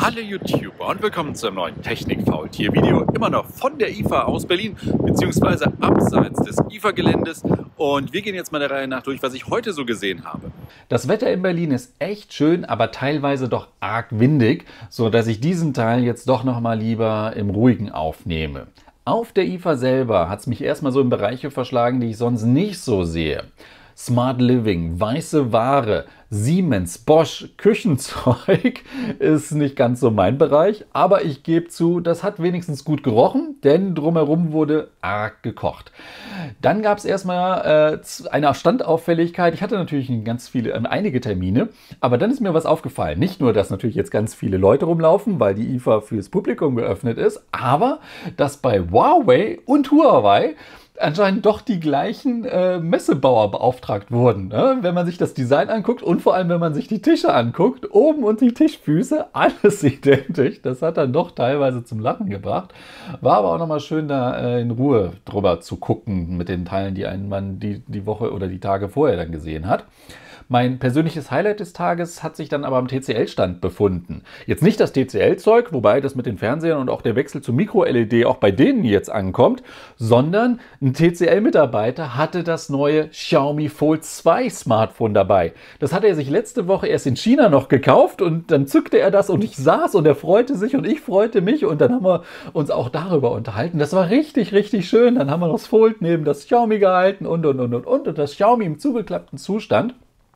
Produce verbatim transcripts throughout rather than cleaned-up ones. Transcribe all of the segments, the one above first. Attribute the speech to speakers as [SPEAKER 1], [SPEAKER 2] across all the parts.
[SPEAKER 1] Hallo YouTuber und willkommen zu einem neuen Technik-Faultier-Video, immer noch von der I F A aus Berlin, beziehungsweise abseits des I F A-Geländes. Und wir gehen jetzt mal der Reihe nach durch, was ich heute so gesehen habe.
[SPEAKER 2] Das Wetter in Berlin ist echt schön, aber teilweise doch arg windig, so dass ich diesen Teil jetzt doch noch mal lieber im Ruhigen aufnehme. Auf der I F A selber hat es mich erstmal so in Bereiche verschlagen, die ich sonst nicht so sehe. Smart Living, weiße Ware, Siemens, Bosch, Küchenzeug ist nicht ganz so mein Bereich, aber ich gebe zu, das hat wenigstens gut gerochen, denn drumherum wurde arg gekocht. Dann gab es erstmal äh, eine Standauffälligkeit. Ich hatte natürlich ganz viele, äh, einige Termine, aber dann ist mir was aufgefallen. Nicht nur, dass natürlich jetzt ganz viele Leute rumlaufen, weil die I F A fürs Publikum geöffnet ist, aber dass bei Huawei und Huawei anscheinend doch die gleichen äh, Messebauer beauftragt wurden. Ne? Wenn man sich das Design anguckt und vor allem, wenn man sich die Tische anguckt, oben und die Tischfüße, alles identisch. Das hat dann doch teilweise zum Lachen gebracht. War aber auch nochmal schön, da äh, in Ruhe drüber zu gucken mit den Teilen, die ein Mann die, die Woche oder die Tage vorher dann gesehen hat. Mein persönliches Highlight des Tages hat sich dann aber am T C L-Stand befunden. Jetzt nicht das T C L-Zeug, wobei das mit den Fernsehern und auch der Wechsel zu Micro-L E D auch bei denen jetzt ankommt, sondern ein T C L-Mitarbeiter hatte das neue Xiaomi Fold zwei Smartphone dabei. Das hatte er sich letzte Woche erst in China noch gekauft und dann zückte er das und ich saß und er freute sich und ich freute mich und dann haben wir uns auch darüber unterhalten. Das war richtig, richtig schön. Dann haben wir noch das Fold neben das Xiaomi gehalten und, und, und, und, und. Und das Xiaomi im zugeklappten Zustand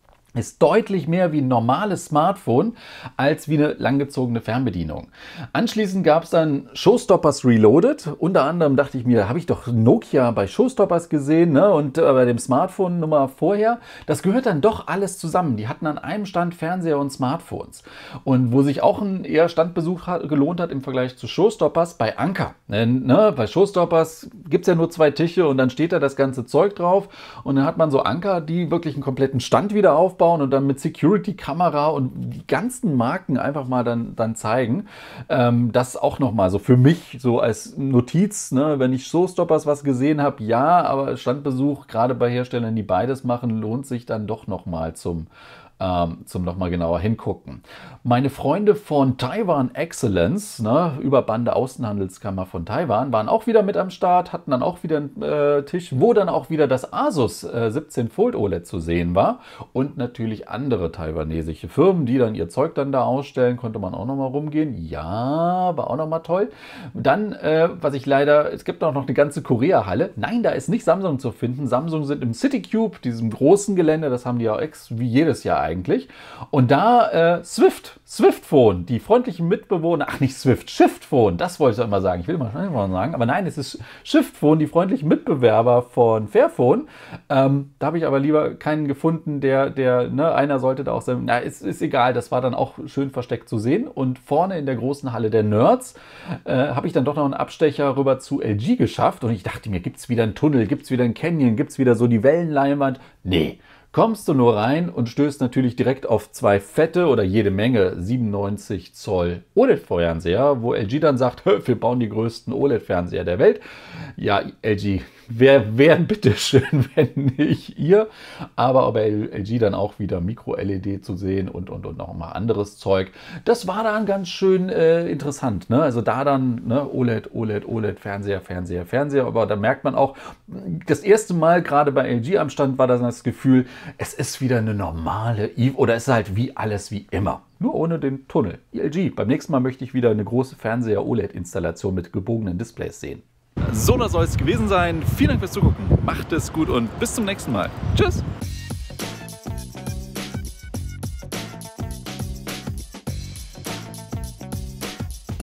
[SPEAKER 2] ist deutlich mehr wie ein normales Smartphone als wie eine langgezogene Fernbedienung. Anschließend gab es dann Showstoppers Reloaded. Unter anderem dachte ich mir, habe ich doch Nokia bei Showstoppers gesehen, ne? Und äh, bei dem Smartphone Nummer vorher. Das gehört dann doch alles zusammen. Die hatten an einem Stand Fernseher und Smartphones. Und wo sich auch ein eher Standbesuch hat, gelohnt hat im Vergleich zu Showstoppers, bei Anker. Denn, ne, bei Showstoppers gibt es ja nur zwei Tische und dann steht da das ganze Zeug drauf. Und dann hat man so Anker, die wirklich einen kompletten Stand wieder aufbauen und dann mit Security-Kamera und die ganzen Marken einfach mal dann, dann zeigen. Ähm, das auch nochmal so für mich so als Notiz, ne? Wenn ich Showstoppers was gesehen habe, ja, aber Standbesuch, gerade bei Herstellern, die beides machen, lohnt sich dann doch nochmal zum Ähm, zum nochmal genauer hingucken. Meine Freunde von Taiwan Excellence, ne, Überbande Außenhandelskammer von Taiwan, waren auch wieder mit am Start, hatten dann auch wieder einen äh, Tisch, wo dann auch wieder das Asus äh, siebzehn Fold O L E D zu sehen war und natürlich andere taiwanesische Firmen, die dann ihr Zeug dann da ausstellen, konnte man auch nochmal rumgehen. Ja, war auch nochmal toll. Dann, äh, was ich leider, es gibt auch noch eine ganze Korea-Halle. Nein, da ist nicht Samsung zu finden. Samsung sind im CityCube, diesem großen Gelände, das haben die auch ex wie jedes Jahr eigentlich. Eigentlich. Und da äh, Swift, Swift Phone, die freundlichen Mitbewohner, ach nicht Swift, Shift Phone, das wollte ich immer sagen, ich will mal sagen, aber nein, es ist Shift Phone, die freundlichen Mitbewerber von Fairphone. Ähm, da habe ich aber lieber keinen gefunden, der, der, ne, einer sollte da auch sein, na, ist, ist egal, das war dann auch schön versteckt zu sehen. Und vorne in der großen Halle der Nerds äh, habe ich dann doch noch einen Abstecher rüber zu L G geschafft und ich dachte mir, gibt es wieder einen Tunnel, gibt es wieder einen Canyon, gibt es wieder so die Wellenleinwand? Nee. Kommst du nur rein und stößt natürlich direkt auf zwei fette oder jede Menge siebenundneunzig Zoll O L E D-Fernseher, wo L G dann sagt, wir bauen die größten O L E D-Fernseher der Welt. Ja, L G, wer wären bitteschön, wenn nicht ihr? Aber bei L G dann auch wieder Micro-L E D zu sehen und, und, und noch mal anderes Zeug. Das war dann ganz schön äh, interessant. Ne? Also da dann ne, O L E D, O L E D, O L E D, Fernseher, Fernseher, Fernseher. Aber da merkt man auch, das erste Mal gerade bei L G am Stand war das das Gefühl, es ist wieder eine normale I F A oder es ist halt wie alles wie immer. Nur ohne den Tunnel. L G, beim nächsten Mal möchte ich wieder eine große Fernseher-O L E D-Installation mit gebogenen Displays sehen.
[SPEAKER 1] So, das soll es gewesen sein. Vielen Dank fürs Zugucken. Macht es gut und bis zum nächsten Mal. Tschüss!